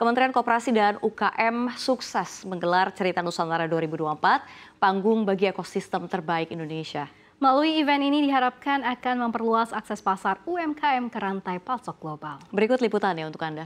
Kementerian Koperasi dan UKM sukses menggelar Cerita Nusantara 2024, panggung bagi ekosistem terbaik Indonesia. Melalui event ini diharapkan akan memperluas akses pasar UMKM ke rantai pasok global. Berikut liputannya untuk Anda.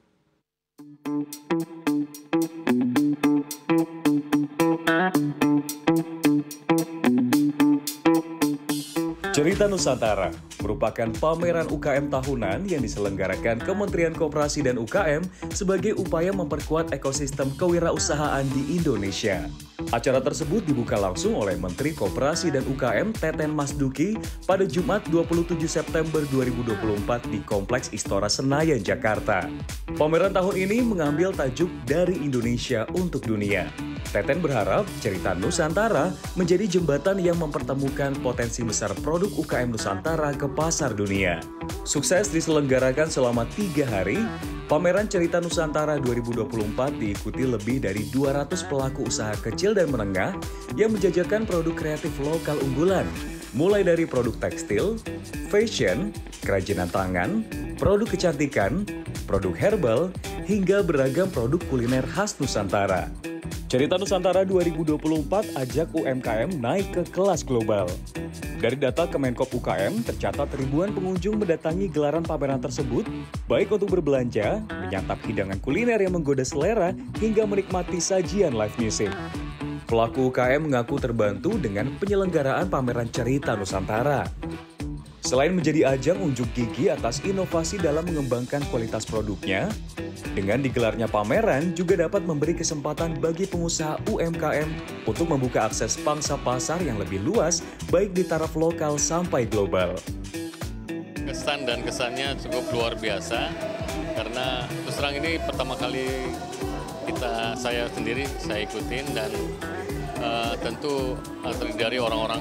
Cerita Nusantara merupakan pameran UKM tahunan yang diselenggarakan Kementerian Koperasi dan UKM sebagai upaya memperkuat ekosistem kewirausahaan di Indonesia. Acara tersebut dibuka langsung oleh Menteri Koperasi dan UKM Teten Mas Duki pada Jumat 27 September 2024 di Kompleks Istora Senayan, Jakarta. Pameran tahun ini mengambil tajuk Dari Indonesia untuk Dunia. Teten berharap Cerita Nusantara menjadi jembatan yang mempertemukan potensi besar produk UKM Nusantara ke pasar dunia. Sukses diselenggarakan selama 3 hari, pameran Cerita Nusantara 2024 diikuti lebih dari 200 pelaku usaha kecil dan menengah yang menjajakan produk kreatif lokal unggulan, mulai dari produk tekstil, fashion, kerajinan tangan, produk kecantikan, produk herbal, hingga beragam produk kuliner khas Nusantara. Cerita Nusantara 2024 ajak UMKM naik ke kelas global. Dari data Kemenkop UKM, tercatat ribuan pengunjung mendatangi gelaran pameran tersebut, baik untuk berbelanja, menyantap hidangan kuliner yang menggoda selera, hingga menikmati sajian live music. Pelaku UKM mengaku terbantu dengan penyelenggaraan pameran Cerita Nusantara. Selain menjadi ajang unjuk gigi atas inovasi dalam mengembangkan kualitas produknya, dengan digelarnya pameran juga dapat memberi kesempatan bagi pengusaha UMKM untuk membuka akses pangsa pasar yang lebih luas, baik di taraf lokal sampai global. Kesan dan kesannya cukup luar biasa, karena terus terang ini pertama kali saya sendiri ikutin, dan tentu terdiri dari orang-orang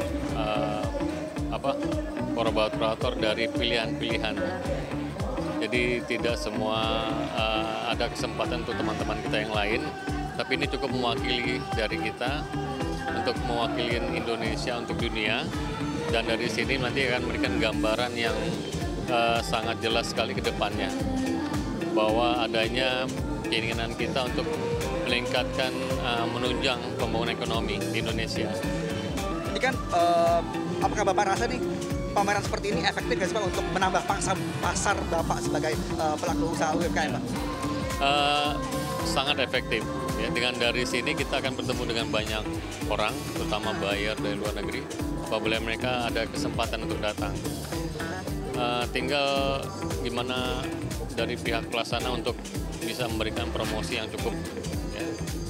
kolaborator dari pilihan-pilihan. Jadi tidak semua ada kesempatan untuk teman-teman kita yang lain, tapi ini cukup mewakili dari kita untuk mewakili Indonesia untuk dunia, dan dari sini nanti akan memberikan gambaran yang sangat jelas sekali ke depannya, bahwa adanya keinginan kita untuk meningkatkan, menunjang pembangunan ekonomi di Indonesia. Ini kan, apakah Bapak rasa nih pameran seperti ini efektif nggak sih Pak untuk menambah pangsa pasar Bapak sebagai pelaku usaha UMKM Pak? Sangat efektif. Ya, dengan dari sini kita akan bertemu dengan banyak orang, terutama buyer dari luar negeri, apabila mereka ada kesempatan untuk datang. Tinggal gimana dari pihak pelaksana untuk bisa memberikan promosi yang cukup ya,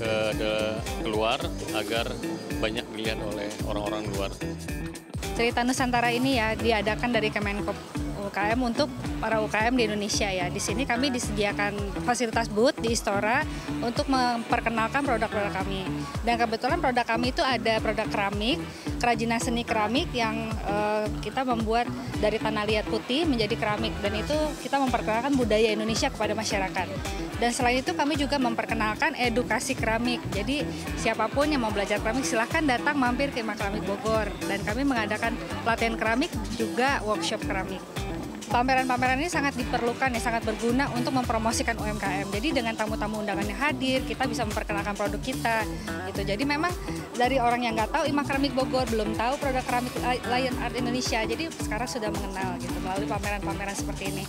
keluar agar banyak dilihat oleh orang-orang luar. Cerita Nusantara ini ya diadakan dari Kemenkop UKM untuk para UKM di Indonesia ya. Di sini kami disediakan fasilitas booth di Istora untuk memperkenalkan produk-produk kami. Dan kebetulan produk kami itu ada produk keramik, kerajinan seni keramik yang kita membuat dari tanah liat putih menjadi keramik, dan itu kita memperkenalkan budaya Indonesia kepada masyarakat. Dan selain itu kami juga memperkenalkan edukasi keramik. Jadi siapapun yang mau belajar keramik silahkan datang mampir ke IMA Keramik Bogor, dan kami mengadakan pelatihan keramik juga workshop keramik. Pameran-pameran ini sangat diperlukan, sangat berguna untuk mempromosikan UMKM. Jadi dengan tamu-tamu undangan yang hadir, kita bisa memperkenalkan produk kita. Gitu. Jadi memang dari orang yang nggak tahu IMA Keramik Bogor, belum tahu produk keramik Lion Art Indonesia, jadi sekarang sudah mengenal gitu melalui pameran-pameran seperti ini.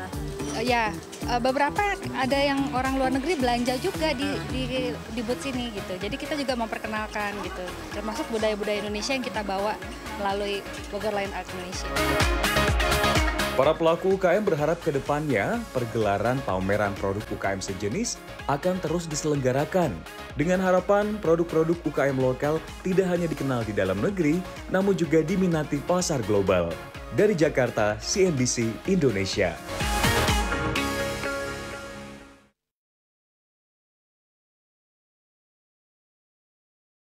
Beberapa ada yang orang luar negeri belanja juga di booth sini gitu. Jadi kita juga memperkenalkan gitu, termasuk budaya-budaya Indonesia yang kita bawa melalui Bogor Lion Art Indonesia. Para pelaku UKM berharap ke depannya pergelaran pameran produk UKM sejenis akan terus diselenggarakan dengan harapan produk-produk UKM lokal tidak hanya dikenal di dalam negeri, namun juga diminati pasar global. Dari Jakarta, CNBC Indonesia.